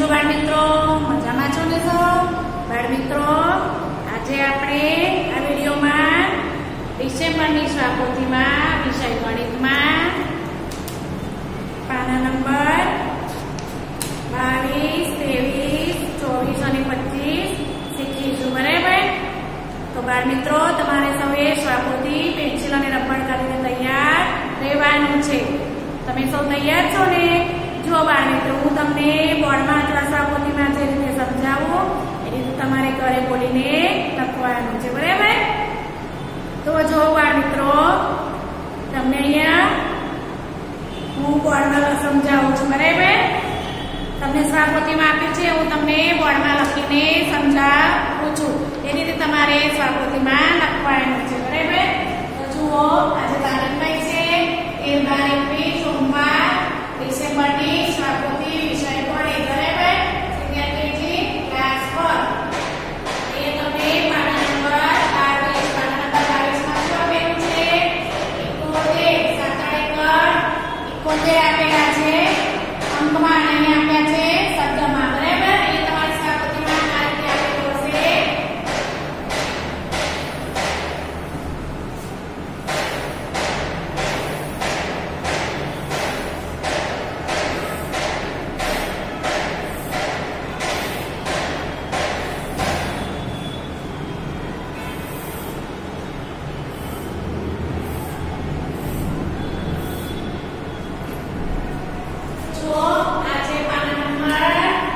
છો બાળમિત્રો? મજામાં છો ને સૌ? બાળમિત્રો, આજે આપણે આ વિડીયોમાં ડિસેમ્બરની સ્વાપોથીમાં વિષય ગણિતમાં પાના નંબર 22, 23, 24 અને 25 શીખીશું. બરાબર? તો બાળમિત્રો, તમારે સૌએ સ્વાપોથી પેન્સિલ અને રબર કરીને તૈયાર રહેવાનું છે. તમે સૌ તૈયાર છો ને? જો બાળમિત્રો, હું તમને બોર્ડમાં અથવા સ્વાપોથીમાં જે રીતે સમજાવું એ રીતે તમારે ઘરે બોલીને લખવાનું છે. બરાબર? તો જો બાળમિત્રો, તમને અહીંયા હું બોર્ડમાં સમજાવું છું. બરાબર? તમને સ્વાપોથીમાં આપ્યું છે, હું તમને બોર્ડમાં લખીને સમજાવું છું. એ રીતે તમારે સ્વાપોથીમાં લખવાનું છે. બરાબર? તો જુઓ, આજે તારીખ કઈ છે? 13/21 સોમવાર, ડિસેમ્બરની સ્વાપોથી વિષય ગણિત. બરાબર? Senior KG class 1. એ તમને પાના નંબર 22, પાના નંબર 22 માં શું આપેલું છે? 71, 71 આપેલા છે અંકમાં અને આપ્યા છે શબ્દમાં. બરાબર? એ તમારી સ્વાપોથીમાં આ રીતે આપેલું હશે. જો આ છે પાના નંબર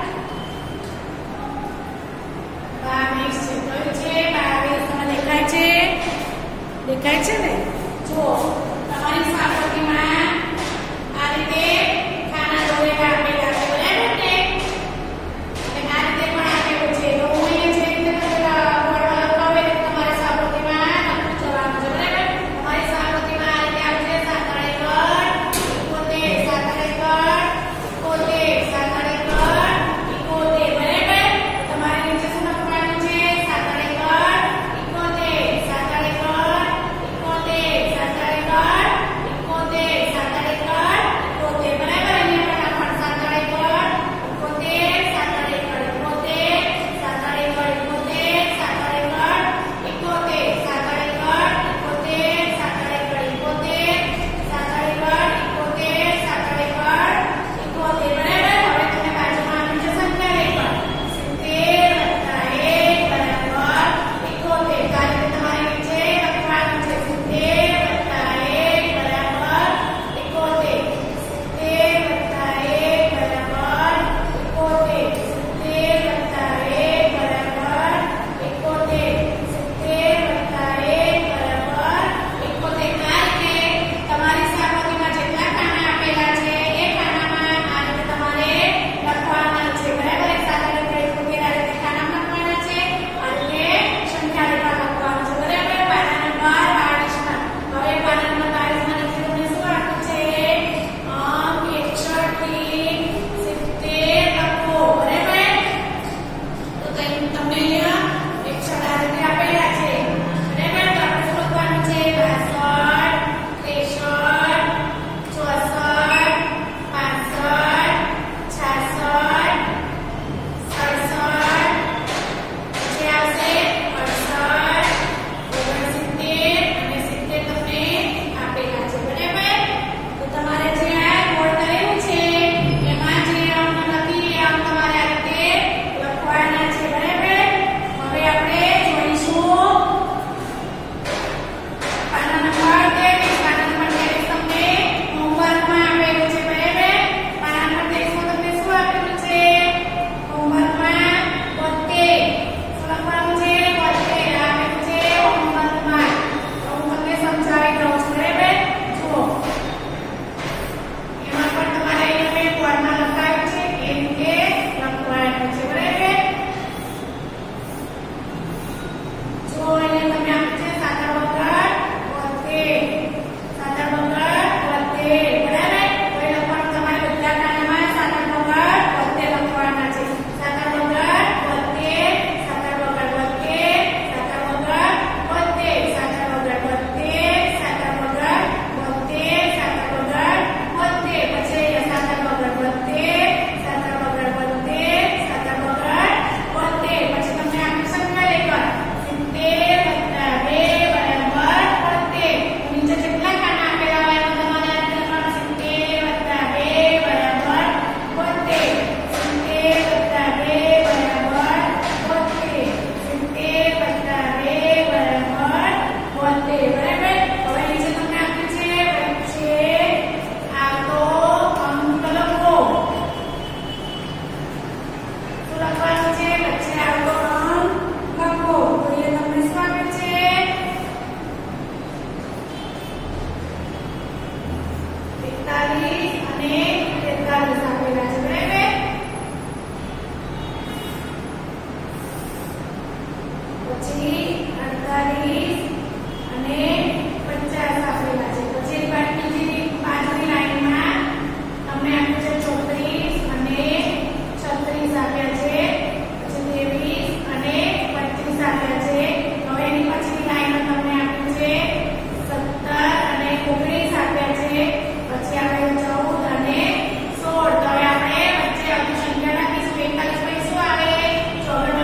અને 43 આપેલા છે બરાબર. પછી 48 અને 50 આપેલા છે. પછી બાજુની લાઈનમાં તમને આપ્યું છે 34 અને 36 આપ્યા છે. પછી 23 અને 25 આપ્યા છે. હવે એની પછીની લાઈનમાં તમને આપ્યું છે 17 અને 19 આપ્યા છે. પછી આપણે 14 અને 16. તો હવે આપણે વચ્ચે અજુ સંખ્યા નાખીશું. 41 પછી શું આવે? 14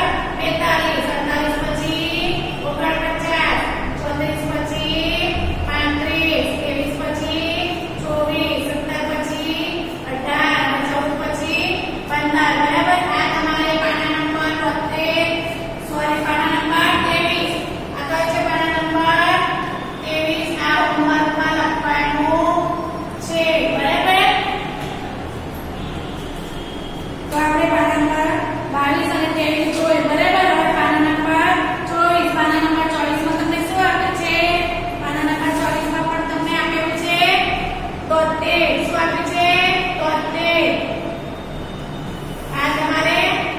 42 પછી 49 34 પછી 35 23 પછી 24 17 પછી 18 14 પછી 15 બરાબર. આ તમારે પાના નંબર 23 આ કયો છે પાના નંબર 23. આ હોમવર્કમાં લખવાનું છે બરાબર. તો આપણે પાના નંબર 22 અને 23 જોઈ બરાબર. હવે પાના નંબર 24 પાના નંબર 24 માં તમને શું આપ્યું છે? પાના નંબર 24 માં પણ તમને આપ્યું છે 73. શું આપ્યું છે? 73. આ તમારે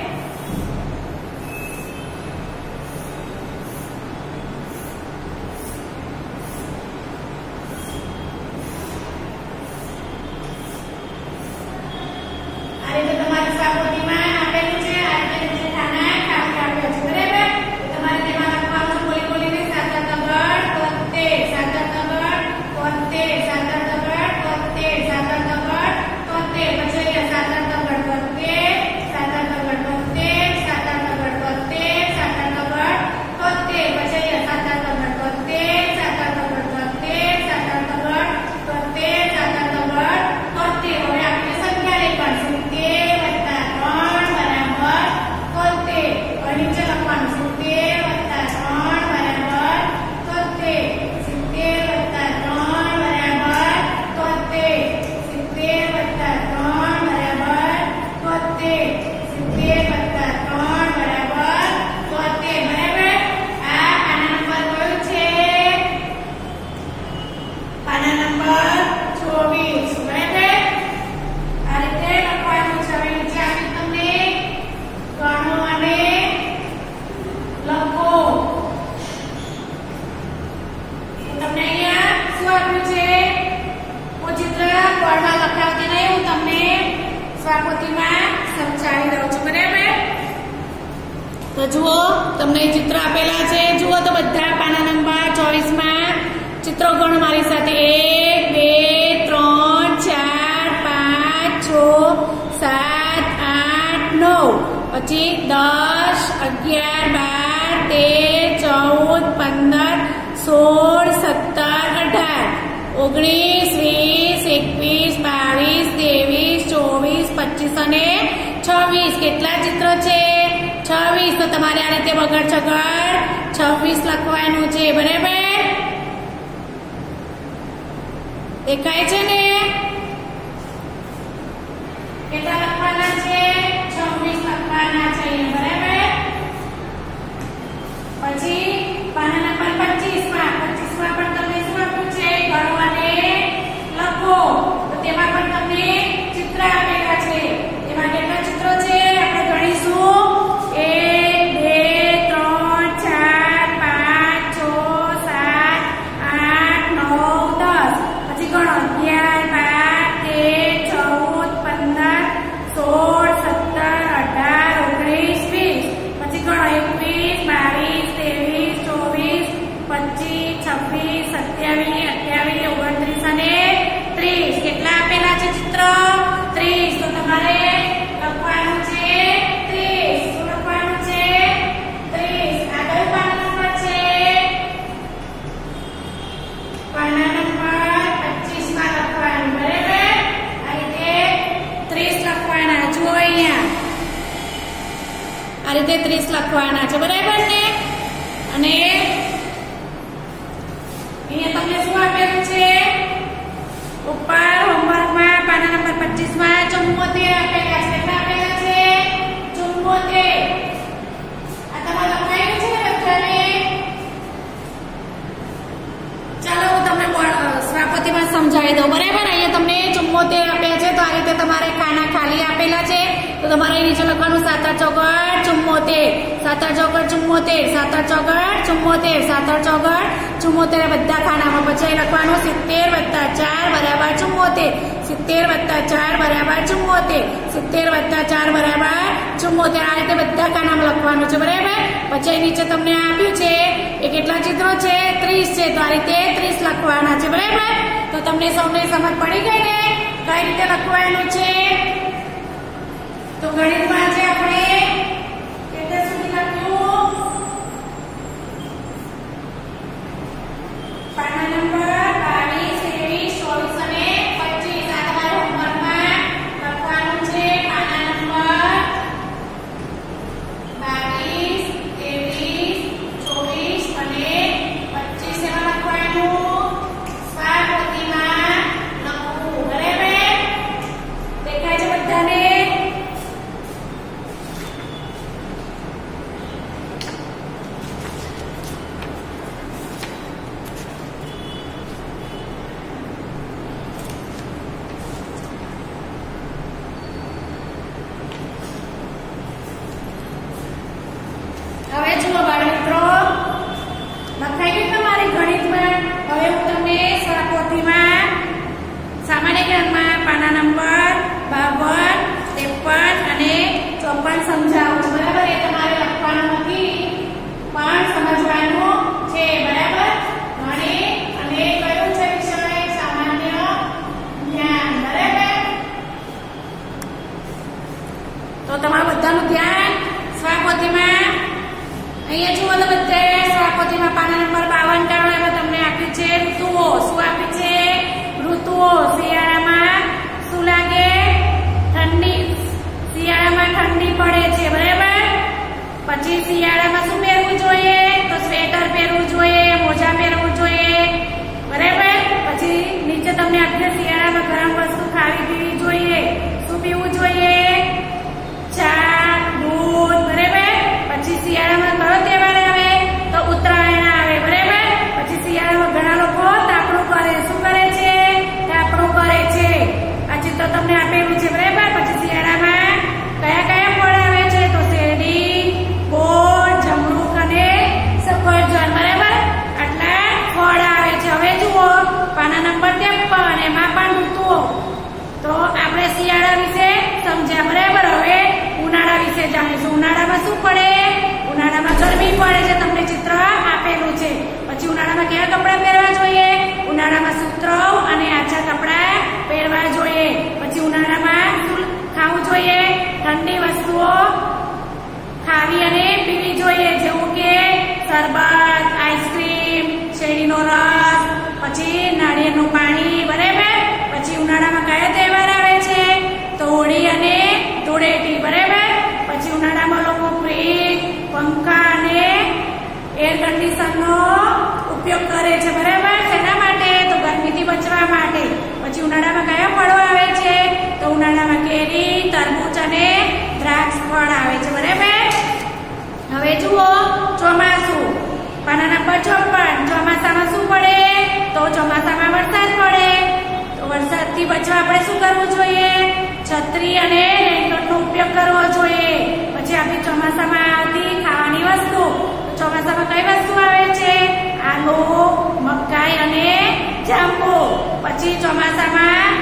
આ રીતે તમારી સાપોટીમાં આપેલું છે. આ રીતે નીચે ખાના ખાલી આપ્યા છે બરાબર. તમારે તેમાં લખવાનું બોલી બોલીને 7 તગડ 73 7 તગડ 73 7 તગડ 73 7 તગડ 73. પછી 7 તગડ 73 7 તગડ 73 7 તગડ 73 7 તગડ 73. પછી 7 તગડ 73 7 તગડ 73 7 તગડ 73 7 તગડ 73. હવે આપણે સંખ્યા લખવાની 70 + 3 = 73. નીચે લખવાનું 70 તો જુઓ તમને ચિત્ર આપેલા છે. જુઓ તો બધા પાના નંબર 24 માં ચિત્રો ગણ મારી સાથે. 1 2 3 4 5 6 7 8 9. પછી 10 11 12 13 14 15 16 17 18 19 20 21 22 23 24 25 અને 26. કેટલા ચિત્રો છે? 26. તો તમારે આ રીતે બગડ ચગડ 26 લખવાનું છે બરાબર. દેખાય છે ને? કેટલા લખવાના છે? 26 લખવાના છે બરાબર. પછી પાના નંબર 25 માં પણ તમને શું આપ્યું છે? ગણો અને લખો. તો તેમાં પણ તમને ચિત્ર આપેલા છે. તેમાં કેટલા ચિત્રો છે આપણે ગણીશું. 1 2 3 4 5 6 7 8 9 10. પછી ગણો 30 લખવાના છે બરાબર ને. અને અહીંયા તમને શું આપેલું છે? ઉપર હોમવર્કમાં પાના નંબર 25 માં 74 આપેલા છે. કેટલા આપેલા છે? 74. આ તમારે લખાયેલું છે ને બધાને? ચાલો હું તમને સ્વાપતિમાં સમજાવી દઉં બરાબર. અહીંયા તમને 74 આપ્યા છે તો આ રીતે તમારે ખાના ખાલી આપેલા છે તો તમારે નીચે લખવાનું 7 × 4 = 74, 7 × 4 = 74, 7 × 4 = 74, 7 × 4 = 74 બધા ખાનામાં. પછી લખવાનું 70 + 4 = 74, 70 + 4 = 74, 70 + 4 = 74 આ રીતે બધા ખાનામાં લખવાનું છે બરાબર. પછી નીચે તમને આપ્યું છે એ કેટલા ચિત્રો છે 30 છે તો આ રીતે 30 લખવાના છે બરાબર. તો તમને સૌને સમજ પડી ગઈ ને કઈ રીતે લખવાનું છે. તો ગણિતમાં છે આપણે કેટલા સુધી લખ્યું પાના નંબર 22, 23, 24 અને 25 આ તમારા હોમવર્કમાં લખવાનું છે. પાના નંબર 22, 23, 24 અને 25 એમાં લખવાનું સ્વાપોથીમાં લખવું બરાબર. દેખાય છે બધાને. હવે જુઓ બાળમિત્રો લખાઈ ગયું તમારી ગણિતમાં. હવે હું તમને સ્વરપોથીમાં સામાન્ય જ્ઞાનમાં પાના નંબર 52, 53 અને 54 સમજાવું છું બરાબર. એ તમારે લખવાનું નથી પણ સમજવાનું છે બરાબર. ગણિત અને કયું છે વિષય સામાન્ય જ્ઞાન બરાબર. તો તમારું બધાનું ધ્યાન સ્વરપોથીમાં અહીંયા જુઓ તો બધે સ્વરપોથીમાં પાના નંબર 52 કાઢો. એમાં તમને આપ્યું છે ઋતુઓ. શું આપ્યું છે ઋતુઓ. શિયાળામાં શું લાગે ઠંડી. શિયાળામાં ઠંડી પડે છે બરાબર. પછી શિયાળામાં શું પહેરવું જોઈએ તો સ્વેટર પહેરવું જોઈએ, મોજા પહેરવું જોઈએ બરાબર. પછી નીચે તમને આપ્યું શિયાળામાં ગરમ વસ્તુ ખાવી પીવી જોઈએ. શું પીવું જોઈએ ચા, દૂધ બરાબર. પછી શિયાળામાં કયો તહેવાર આવે તો ઉત્તરાયણ આવે બરાબર. પછી શિયાળામાં ઘણા લોકો તાપણું કરે. શું કરે છે તાપણું કરે છે. આ ચિત્ર તમને આપેલું છે બરાબર. પછી શિયાળામાં કયા કયા ફળ આવે છે તો શેરડી, બોર, જમરૂખ અને સફરજન બરાબર. આટલા ફળ આવે છે. હવે જુઓ પાના નંબર 53 એમાં પણ ઋતુઓ. તો આપણે શિયાળા વિશે સમજ્યા બરાબર. હવે ઉનાળા વિશે જાણીશું. ઉનાળામાં શું પડે ઉનાળામાં ગરમી પડે છે. તમને ચિત્ર આપેલું છે. પછી ઉનાળામાં કેવા કપડાં પહેરવા જોઈએ ઉનાળામાં સુતરાઉ અને આછા કપડાં પહેરવા જોઈએ. પછી ઉનાળામાં શું ખાવું જોઈએ ઠંડી વસ્તુઓ ખાવી અને પીવી જોઈએ જેવું કે શરબત, આઈસ્ક્રીમ, શેરડીનો રસ, પછી નાળિયેરનું પાણી બરાબર. પછી ઉનાળામાં કયો તહેવાર આવે છે તો હોળી અને ધૂળેટી બરાબર. પછી ઉનાળામાં લોકો ફ્રીજ, પંખા અને એર કન્ડિશનરનો ઉપયોગ કરે છે બરાબર. શેના માટે તો ગરમીથી બચવા માટે. પછી ઉનાળામાં કયા ફળો આવે છે તો ઉનાળામાં કેરી, તરબૂચ અને દ્રાક્ષ ફળ આવે છે બરાબર. હવે જુઓ ચોમાસું પાના નંબર 54. ચોમાસામાં શું પડે તો ચોમાસામાં વરસાદ પડે. તો વરસાદથી બચવા આપણે શું કરવું જોઈએ છત્રી અને રેનકોટનો ઉપયોગ કરવો જોઈએ. પછી આપણી ચોમાસામાં આવતી ખાવાની વસ્તુ. ચોમાસામાં કઈ વસ્તુ આવે છે આલુ, મકાઈ અને જાંબુ. પછી ચોમાસામાં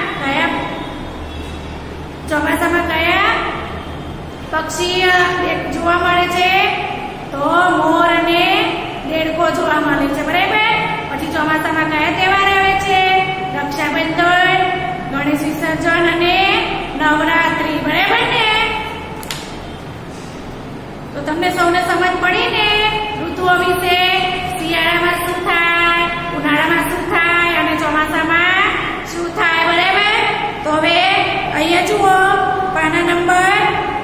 કયા પક્ષી જોવા મળે છે તો મોર અને દેડકો જોવા મળે છે બરાબર. પછી ચોમાસામાં કયા તહેવાર આવે છે રક્ષાબંધન, ગણેશ વિસર્જન અને નવરાત્રી બરાબર ને. તો તમને સૌને સમજ પડી ને ઋતુઓ વિશે. શિયાળામાં શું થાય, ઉનાળામાં શું થાય અને ચોમાસામાં શું થાય બરાબર. તો હવે અહીંયા જુઓ પાના નંબર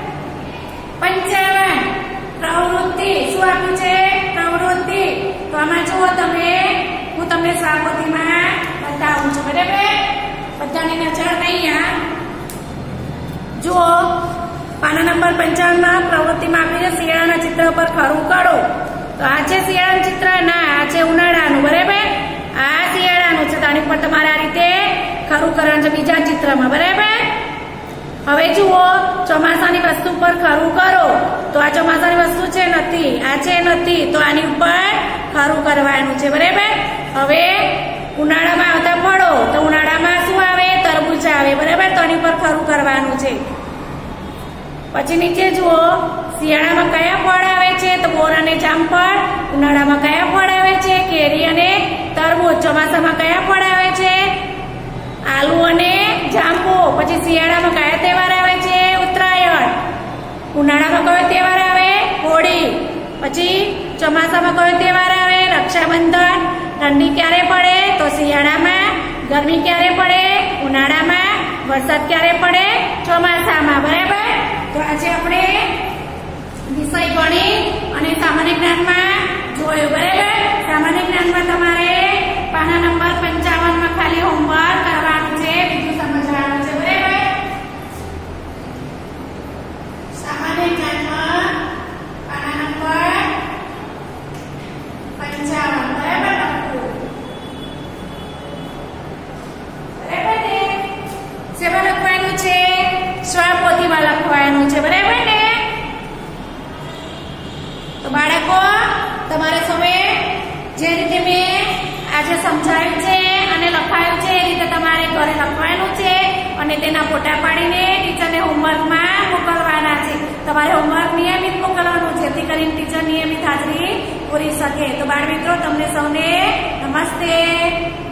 55 પ્રવૃત્તિ. શું આપ્યું છે પ્રવૃત્તિ. તો આમાં જુઓ તમે હું તમને સ્વાપોથીમાં બતાવું છું બરાબર. બધાની નજર અહીંયા જુઓ પાના નંબર 55 પ્રવૃત્તિમાં આપી છે શિયાળાના ચિત્ર પર ખરું કરો. તો આ છે શિયાળાનું ચિત્ર ના આ છે ઉનાળાનું બરાબર. આ શિયાળાનું છે તો આની પર તમારે આ રીતે ખરું કરવાનું છે બીજા ચિત્રમાં. બરાબર. હવે જુઓ, ચોમાસાની વસ્તુ પર ખરું કરો તો આ ચોમાસાની વસ્તુ છે નથી, આ છે નથી, તો આની ઉપર ખરું કરવાનું છે. બરાબર. હવે ઉનાળામાં આવતા ફળો, તો ઉનાળામાં શું આવે? તરબૂચ આવે. બરાબર. તો આની ઉપર ખરું કરવાનું છે. પછી નીચે જુઓ, શિયાળામાં કયા ફળ આવે છે? તો બોર અને જામફળ. ઉનાળામાં કયા ફળ આવે છે? કેરી અને તરબૂચ. ચોમાસામાં કયા ફળ આવે છે? આલુ અને જાંબુ. પછી શિયાળામાં કયા તહેવાર આવે છે? ઉત્તરાયણ. ઉનાળામાં કયો તહેવાર આવે? હોળી. પછી ચોમાસામાં કયો તહેવાર આવે? રક્ષાબંધન. ઠંડી ક્યારે પડે? તો શિયાળામાં. ગરમી ક્યારે પડે? ઉનાળામાં. વરસાદ ક્યારે પડે? ચોમાસામાં. બરાબર. તો આજે આપણે વિષય ગણિત અને સામાન્ય જ્ઞાનમાં જોયું. બરાબર. સામાન્ય જ્ઞાનમાં તમારે પાના નંબર 55 માં ખાલી હોમવર્ક કરવાનું છે, બીજું સમજવાનું છે. બરાબર. સામાન્ય જ્ઞાનમાં પાના નંબર 55. બરાબર. બરાબર ને? શેમાં લખવાનું છે? સ્વપોથીમાં લખવાનું છે. બરાબર ને? તો બાળકો, તમારે સૌએ જે રીતે મેં આજે સમજાવ્યું છે અને લખાયું છે એ રીતે તમારે ઘરે લખવાનું છે અને તેના ફોટા પાડીને ટીચરને હોમવર્કમાં મોકલવાના છે. તમારે હોમવર્ક નિયમિત મોકલવાનું છે, જેથી કરીને ટીચર નિયમિત હાજરી પૂરી શકે. તો બાળ મિત્રો, તમને સૌને નમસ્તે.